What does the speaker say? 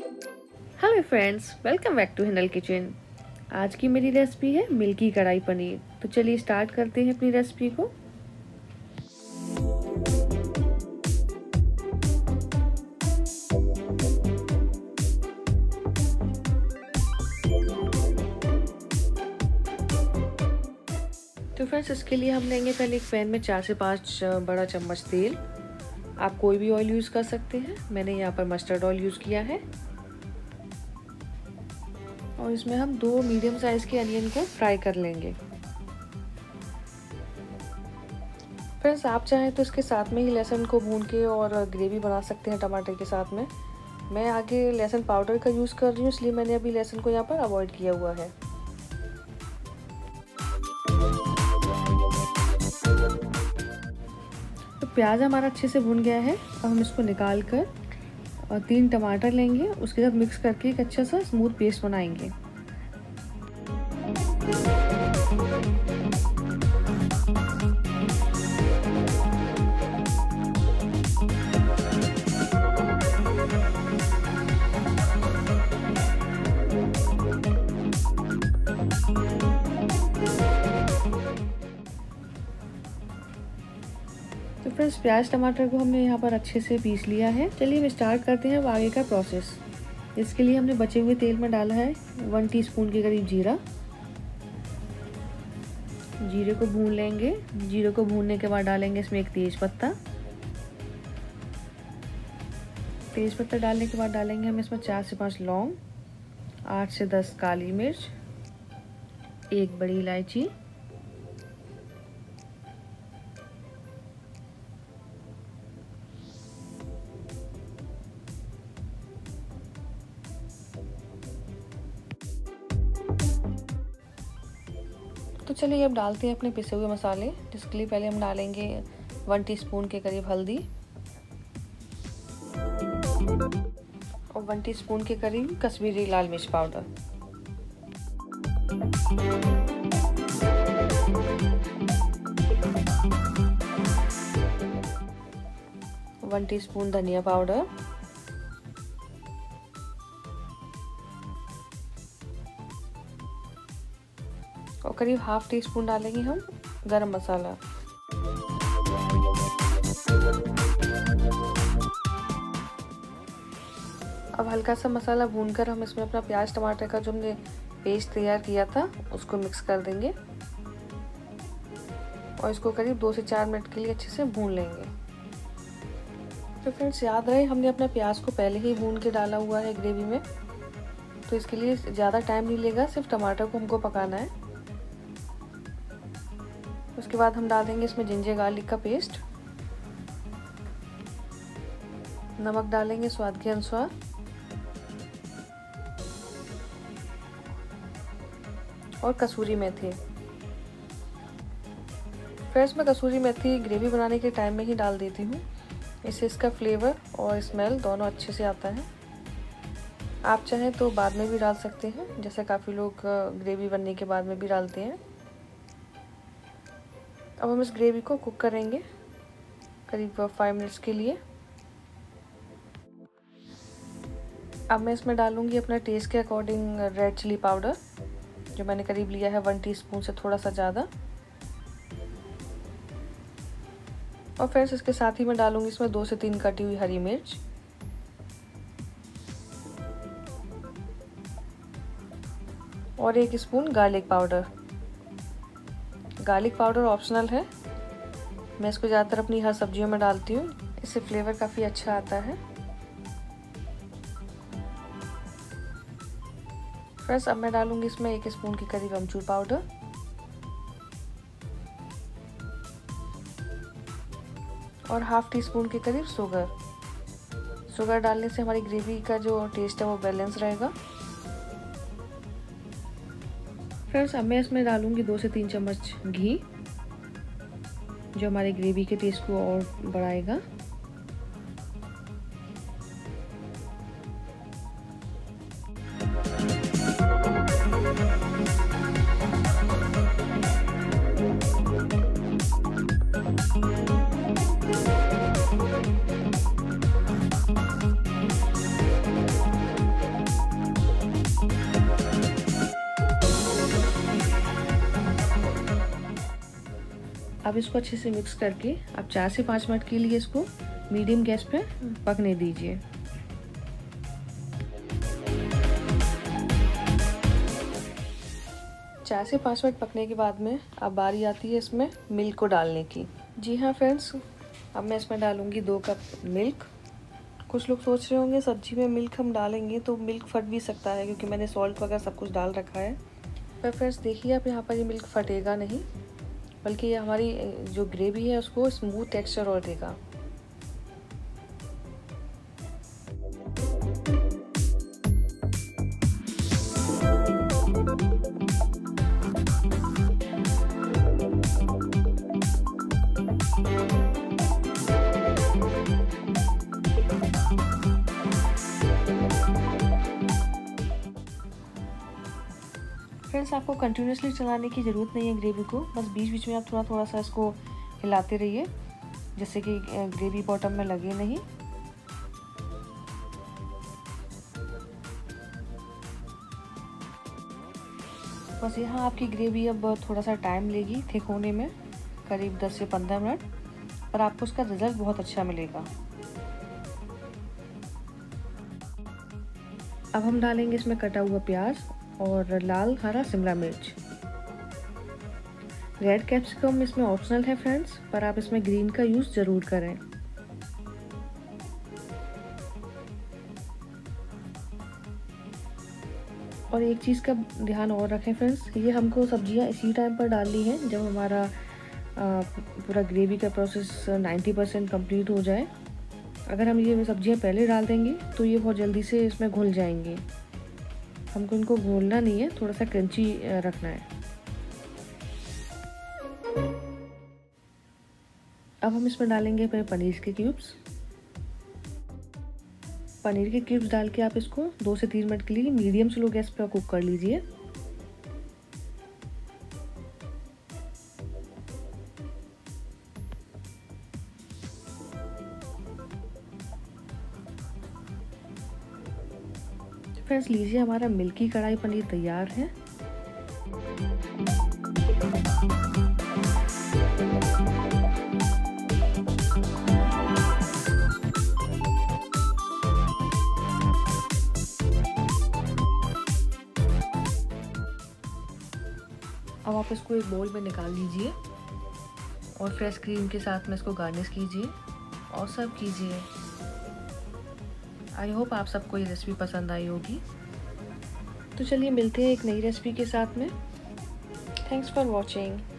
Hello friends, welcome back to Hinal kitchen. आज की मेरी रेसिपी है मिल्की कढ़ाई पनीर। तो चलिए स्टार्ट करते हैं अपनी रेसिपी को। तो फ्रेंड्स, इसके लिए हम लेंगे पहले एक पैन में 4 से 5 बड़ा चम्मच तेल। आप कोई भी ऑयल यूज़ कर सकते हैं। मैंने यहाँ पर मस्टर्ड ऑयल यूज़ किया है। और इसमें हम 2 मीडियम साइज़ के अनियन को फ्राई कर लेंगे। फ्रेंड्स, आप चाहें तो इसके साथ में ही लहसुन को भून के और ग्रेवी बना सकते हैं टमाटर के साथ में। मैं आगे लहसुन पाउडर का यूज़ कर रही हूँ, इसलिए मैंने अभी लहसुन को यहाँ पर अवॉइड किया हुआ है। तो प्याज हमारा अच्छे से भुन गया है। अब हम इसको निकाल कर और 3 टमाटर लेंगे, उसके साथ मिक्स करके एक अच्छा सा स्मूथ पेस्ट बनाएंगे। तो फ्रेंड्स, प्याज टमाटर को हमने यहाँ पर अच्छे से पीस लिया है। चलिए हम स्टार्ट करते हैं अब आगे का प्रोसेस। इसके लिए हमने बचे हुए तेल में डाला है 1 टीस्पून के करीब जीरा। जीरे को भून लेंगे। जीरे को भूनने के बाद डालेंगे इसमें एक तेज पत्ता। तेज पत्ता डालने के बाद डालेंगे हम इसमें 4 से 5 लौंग, 8 से 10 काली मिर्च, 1 बड़ी इलायची, तो चलिए अब डालते हैं अपने पिसे हुए मसाले। जिसके लिए पहले हम डालेंगे 1 टीस्पून के करीब हल्दी और 1 टीस्पून के करीब कश्मीरी लाल मिर्च पाउडर। वन टीस्पून धनिया पाउडर, और करीब ½ टीस्पून डालेंगे हम गरम मसाला। अब हल्का सा मसाला भूनकर हम इसमें अपना प्याज टमाटर का जो हमने पेस्ट तैयार किया था उसको मिक्स कर देंगे और इसको करीब 2 से 4 मिनट के लिए अच्छे से भून लेंगे। तो फ्रेंड्स, याद रहे हमने अपना प्याज को पहले ही भून के डाला हुआ है ग्रेवी में, तो इसके लिए ज़्यादा टाइम नहीं लेगा, सिर्फ टमाटर को हमको पकाना है। उसके बाद हम डाल देंगे इसमें जिंजर गार्लिक का पेस्ट, नमक डालेंगे स्वाद के अनुसार, और कसूरी मेथी। फ्रेंड्स, मैं कसूरी मेथी ग्रेवी बनाने के टाइम में ही डाल देती हूँ, इससे इसका फ्लेवर और स्मेल दोनों अच्छे से आता है। आप चाहें तो बाद में भी डाल सकते हैं, जैसे काफ़ी लोग ग्रेवी बनने के बाद में भी डालते हैं। अब हम इस ग्रेवी को कुक करेंगे करीब 5 मिनट्स के लिए। अब मैं इसमें डालूंगी अपना टेस्ट के अकॉर्डिंग रेड चिली पाउडर, जो मैंने करीब लिया है 1 टीस्पून से थोड़ा सा ज़्यादा। और फिर इसके साथ ही मैं डालूंगी इसमें 2 से 3 कटी हुई हरी मिर्च, और 1 spoon garlic powder. Garlic powder optional है, मैं इसको ज़्यादातर अपनी हर सब्जियों में डालती हूँ, इससे फ्लेवर काफ़ी अच्छा आता है। फ्रेंड्स, अब मैं डालूंगी इसमें 1 स्पून के करीब अमचूर पाउडर, और ½ टीस्पून के करीब शुगर। शुगर डालने से हमारी ग्रेवी का जो टेस्ट है वो बैलेंस रहेगा। फ्रेंड्स, अब मैं इसमें डालूंगी 2 से 3 चम्मच घी, जो हमारी ग्रेवी के टेस्ट को और बढ़ाएगा। अब इसको अच्छे से मिक्स करके आप 4 से 5 मिनट के लिए इसको मीडियम गैस पे पकने दीजिए। चार से 5 मिनट पकने के बाद में अब बारी आती है इसमें मिल्क को डालने की। जी हाँ फ्रेंड्स, अब मैं इसमें डालूँगी 2 कप मिल्क। कुछ लोग सोच रहे होंगे सब्जी में मिल्क हम डालेंगे तो मिल्क फट भी सकता है, क्योंकि मैंने सॉल्ट वगैरह सब कुछ डाल रखा है। पर फ्रेंड्स देखिए, आप यहाँ पर ये मिल्क फटेगा नहीं, बल्कि ये हमारी जो ग्रेवी है उसको स्मूथ टेक्सचर और देगा। फ्रेंड्स आपको कंटिन्यूसली चलाने की ज़रूरत नहीं है ग्रेवी को, बस बीच बीच में आप थोड़ा थोड़ा सा इसको हिलाते रहिए, जिससे कि ग्रेवी बॉटम में लगे नहीं। बस यहाँ आपकी ग्रेवी अब थोड़ा सा टाइम लेगी थिक होने में, करीब 10 से 15 मिनट, पर आपको उसका रिजल्ट बहुत अच्छा मिलेगा। अब हम डालेंगे इसमें कटा हुआ प्याज और लाल हरा शिमला मिर्च। रेड कैप्सिकम इसमें ऑप्शनल है फ्रेंड्स, पर आप इसमें ग्रीन का यूज़ ज़रूर करें। और एक चीज़ का ध्यान और रखें फ्रेंड्स, ये हमको सब्जियां इसी टाइम पर डालनी है जब हमारा पूरा ग्रेवी का प्रोसेस 90% कंप्लीट हो जाए। अगर हम ये सब्जियां पहले डाल देंगे तो ये बहुत जल्दी से इसमें घुल जाएंगी। हमको इनको घोलना नहीं है, थोड़ा सा क्रंची रखना है। अब हम इसमें डालेंगे पनीर के क्यूब्स। पनीर के क्यूब्स डाल के आप इसको 2 से 3 मिनट के लिए मीडियम स्लो गैस पर कुक कर लीजिए। फ्रेंड्स लीजिए, हमारा मिल्की कढ़ाई पनीर तैयार है। अब आप इसको एक बोल में निकाल लीजिए और फ्रेश क्रीम के साथ में इसको गार्निश कीजिए और सर्व कीजिए। आई होप आप सबको ये रेसिपी पसंद आई होगी। तो चलिए मिलते हैं एक नई रेसिपी के साथ में। Thanks for watching.